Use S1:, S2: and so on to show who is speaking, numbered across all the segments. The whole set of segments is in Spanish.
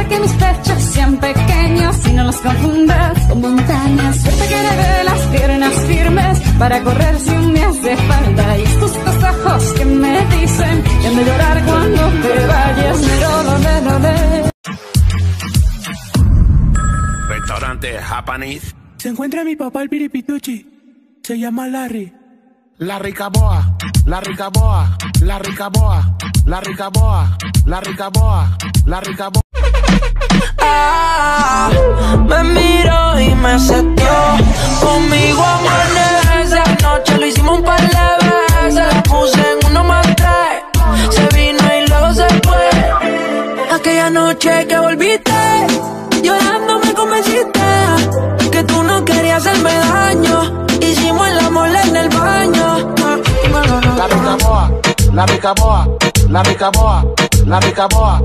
S1: que mis pechos sean pequeños y no los confundas con montañas. Suerte que de las piernas firmes para correr si me hace falta. Y tus ojos que me dicen que han de llorar cuando te vayas.
S2: Restaurante Japanese.
S3: Se encuentra mi papá el piripituchi. Se llama Larry.
S2: La ricaboa, la ricaboa, la ricaboa, la ricaboa, la ricaboa, la ricaboa.
S4: Ah, me miró y me setió. Conmigo amanece. Anoche lo hicimos un par de veces. La puse en 1 más 3. Se vino y luego se fue. Aquella noche que volviste, llorando me convenciste que tú no querías hacerme daño. Hicimos el amor en el baño.
S2: La ricaboa, la ricaboa, la ricaboa, la ricaboa.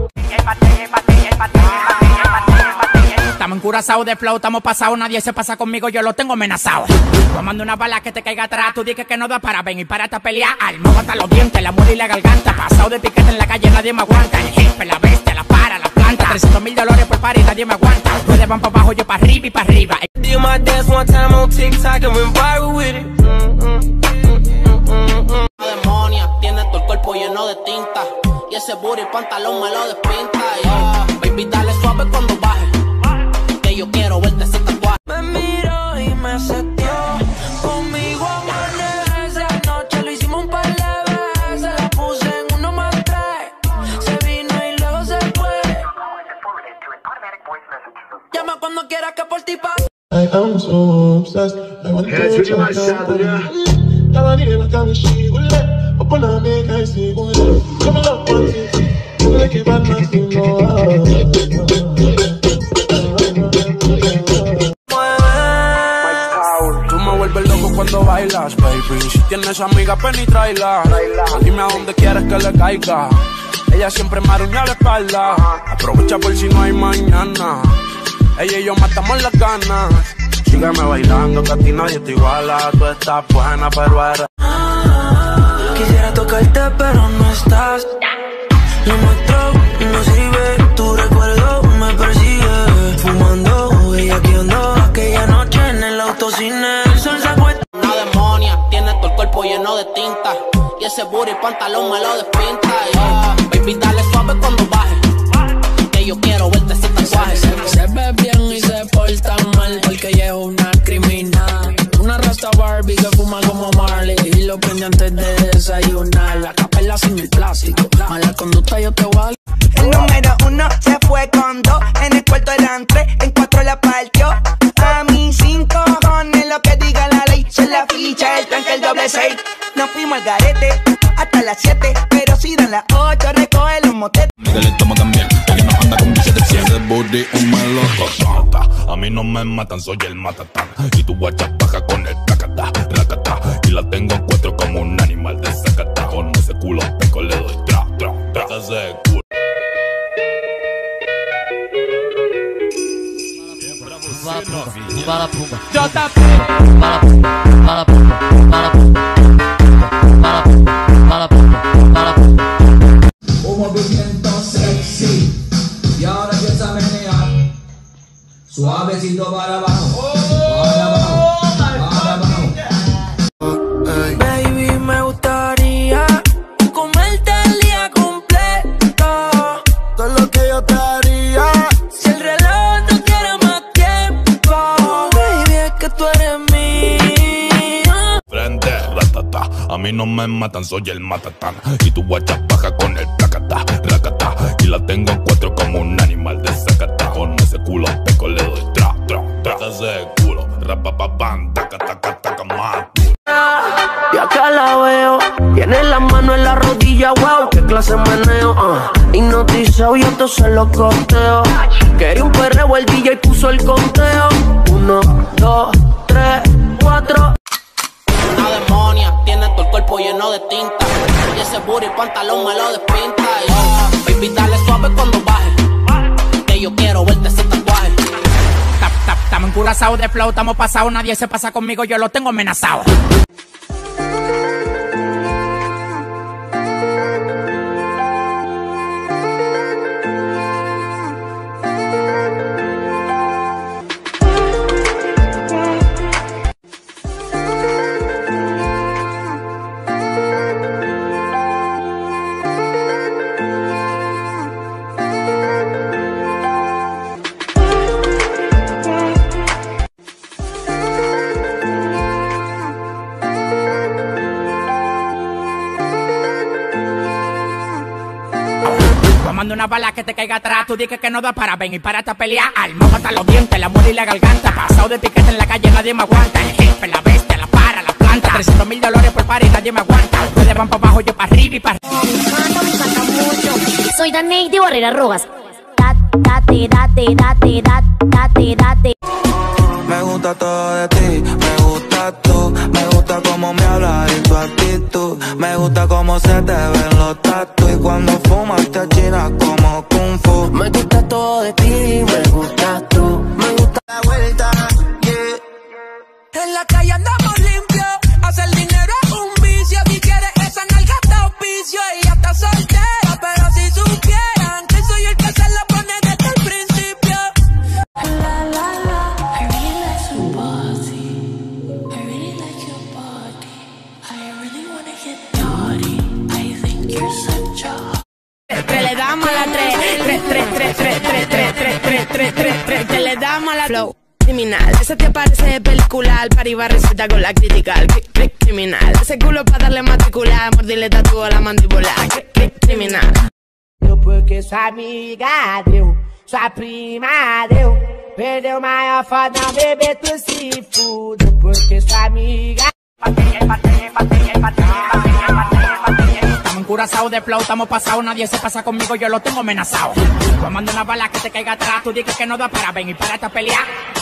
S5: Estamos encurazados de flow, estamos pasados, nadie se pasa conmigo, yo lo tengo amenazado. Tomando una bala que te caiga atrás, tú dices que no da para venir para esta pelea. Armado hasta los dientes, la muela y la garganta. Pasado de piquete en la calle, nadie me aguanta. El jefe, la bestia, la para, la planta. $300,000 por par y nadie me aguanta. Ustedes van para abajo, yo para arriba y para arriba.
S4: Did my dance one time on TikTok and went viral with it.
S6: La demonia tiene todo el cuerpo lleno de tinta y ese booty pantalón me lo despinta. Yeah. Baby, dale suave cuando baje, que yo quiero verte ese tatuaje.
S4: Me miró y me setió. Conmigo amanece. Anoche lo hicimos un par de veces. La puse en 1 más 3. Se vino y luego se fue. Llama cuando quieras que por ti pase.
S7: I am so obsessed. I want to touch your
S3: Tú me vuelves loco cuando bailas, baby. Si tienes amiga, ven y tráela. Dime a dónde quieres que le caiga. Ella siempre me arruña la espalda. Aprovecha por si no hay mañana. Ella y yo matamos las ganas. Sígueme bailando, que a ti nadie te iguala. Tú estás buena, pero eres...
S4: Quisiera tocarte, pero no estás. Lo nuestro no sirve. Tu recuerdo me persigue. Fumando, bellaqueando. Aquella noche en el autocine. El sol se acuesta.
S6: Una demonia tiene todo el cuerpo lleno de tinta y ese booty pantalón me lo despinta. Yeah. Baby, dale suave cuando baje, que yo quiero verte ese tatuaje.
S4: Se ve bien y se porta mal porque ella es una criminal. Una rasta Barbie que fuma como Marley y lo prende antes de desayunar. La capela sin el plástico, mala conducta yo te voy a...
S8: El número 1 se fue con 2. En el cuarto eran 3, en 4 la partió. A mí 5 cojones lo que diga la ley. Son la ficha, el tranque, el doble 6. Nos fuimos al garete hasta las 7, pero si dan las 8 recoge los motetes.
S9: Miguel toma también, ella no anda con billetes de 100. Ese booty un melocotón. A mí no me matan, soy el matatán. Y tu guacha baja con el tacata, racata. Y la tengo en 4 como un animal de zacata. Con ese culo peco le doy tra, tra, tra. Ese culo.
S10: Un movimiento sexy y ahora empieza a menear suavecito para abajo, para abajo, para abajo.
S4: Baby, me gustaría comerte el día completo.
S7: Todo lo que yo te haría.
S4: Si el reloj no quiere más tiempo, baby, es que tú eres mía.
S9: Frente, ratata. A mí no me matan, soy el matatán. Y tu guacha baja con el tacata, racata. Y la tengo en 4 como un animal de zacata. Con ese culo peco le doy tra, tra, tra. Ese culo, rapapapam, taca, taca, taca, más.
S4: Y acá la veo, tiene la mano en la rodilla, wow, qué clase de meneo, hipnotizado y esto se lo costeo. Quería un perreo, el DJ puso el conteo. 1, 2, 3, 4.
S6: Una demonia tiene todo el cuerpo lleno de tinta y ese booty pantalón me lo despinta. Yeah. Baby, dale suave cuando baje, que yo quiero verte ese tatuaje.
S5: Estamos encurazados de flow, estamos pasados, nadie se pasa conmigo, yo lo tengo amenazado. una bala que te caiga atrás. Tú dices que no da para ven y párate a pelear. Almoja hasta los dientes, la muela y la garganta. Pasado de piquete en la calle, nadie me aguanta. El jefe, la bestia, la para, la planta. 300.000 dólares por par y nadie me aguanta. Ustedes van para abajo, yo para arriba y para arriba.
S11: Me encanta mucho. Soy Daney de Barrera Rojas. Date.
S12: Me gusta todo de ti, me gusta tú. Me gusta cómo me hablas y tu actitud. Me gusta cómo se te ven los tatus. Y cuando fumas te achinas como Kung Fu.
S4: Me gusta todo de ti, me gustas tú. Me gusta
S12: la vuelta, yeah.
S4: En la calle andamos limpios. Hacer dinero es un vicio. Si quieres esa nalga te auspicio. Ella está soltera, pero si supieran que soy el que se la pone desde el principio.
S13: Le damos a la 3, que le damos a la flow. Criminal, ese te parece de película. Al pariba receta con la crítica. Criminal, ese culo para darle matricular. Mordirle tatu a la mandíbula. Criminal.
S14: Eu porque sua amiga deu, sua prima deu. Perdeu maior foda, não bebê, tu se fude. Porque sua amiga.
S5: Estamos encurazados de flow, estamos pasados, nadie se pasa conmigo, yo lo tengo amenazado. Tomando una bala que te caiga atrás, tú dices que no da para ven y párate a pelear.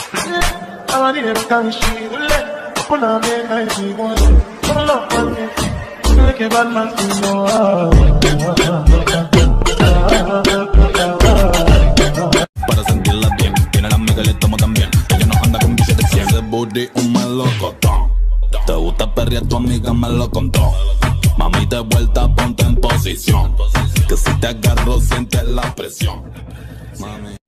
S9: Para sentirla bien, tiene la amiga y le tomo también. Ella no anda con billetes de 100. Ese booty un melocotón. Te gusta perrear, tu amiga me lo contó. Mami, de vuelta, ponte en posición. Que si te agarro, sientes la presión. Mami.